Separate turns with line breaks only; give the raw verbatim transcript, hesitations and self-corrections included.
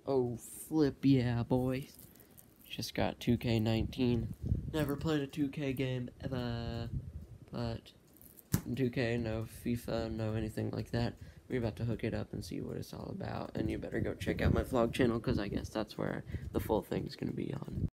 Oh, flip yeah, boys. Just got two K nineteen. Never played a two K game ever. But two K, no FIFA, no anything like that. We're about to hook it up and see what it's all about. And you better go check out my vlog channel, because I guess that's where the full thing's going to be on.